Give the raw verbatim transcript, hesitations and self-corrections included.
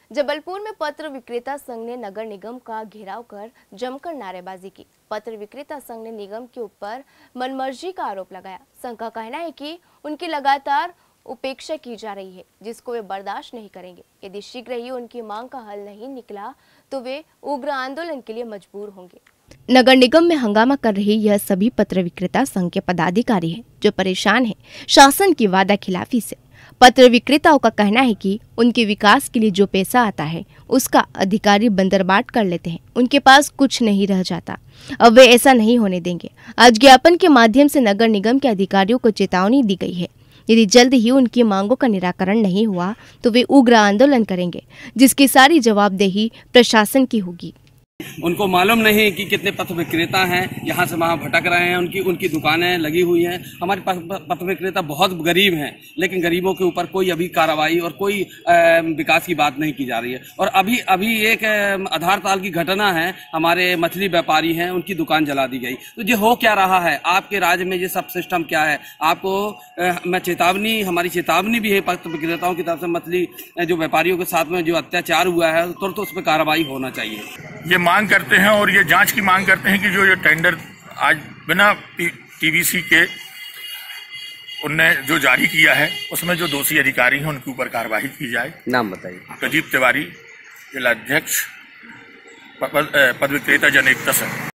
जबलपुर में पत्र विक्रेता संघ ने नगर निगम का घेराव कर जमकर नारेबाजी की। पत्र विक्रेता संघ ने निगम के ऊपर मनमर्जी का आरोप लगाया। संघ का कहना है कि उनकी लगातार उपेक्षा की जा रही है, जिसको वे बर्दाश्त नहीं करेंगे। यदि शीघ्र ही उनकी मांग का हल नहीं निकला तो वे उग्र आंदोलन के लिए मजबूर होंगे। नगर निगम में हंगामा कर रही यह सभी पत्र विक्रेता संघ के पदाधिकारी हैं, जो परेशान हैं शासन की वादा खिलाफी से। पत्र विक्रेताओं का कहना है कि उनके विकास के लिए जो पैसा आता है उसका अधिकारी बंदरबाट कर लेते हैं, उनके पास कुछ नहीं रह जाता। अब वे ऐसा नहीं होने देंगे। आज ज्ञापन के माध्यम से नगर निगम के अधिकारियों को चेतावनी दी गई है। यदि जल्द ही उनकी मांगों का निराकरण नहीं हुआ तो वे उग्र आंदोलन करेंगे, जिसकी सारी जवाबदेही प्रशासन की होगी। उनको मालूम नहीं कि कितने पथ विक्रेता हैं यहाँ से वहाँ भटक रहे हैं, उनकी उनकी दुकानें लगी हुई हैं। हमारे पथ विक्रेता बहुत गरीब हैं, लेकिन गरीबों के ऊपर कोई अभी कार्रवाई और कोई विकास की बात नहीं की जा रही है। और अभी अभी एक आधार ताल की घटना है, हमारे मछली व्यापारी हैं, उनकी दुकान जला दी गई। तो ये हो क्या रहा है आपके राज्य में? ये सब सिस्टम क्या है? आपको मैं चेतावनी हमारी चेतावनी भी है पथ विक्रेताओं की तरफ से, मछली जो व्यापारियों के साथ में जो अत्याचार हुआ है तुरंत उस पर कार्रवाई होना चाहिए। ये मांग करते हैं और ये जांच की मांग करते हैं कि जो ये टेंडर आज बिना टीवीसी के उनने जो जारी किया है उसमें जो दोषी अधिकारी हैं उनके ऊपर कार्रवाई की जाए। नाम बताइए। प्रदीप तिवारी, जिला अध्यक्ष, पद विक्रेता जनएकता संघ।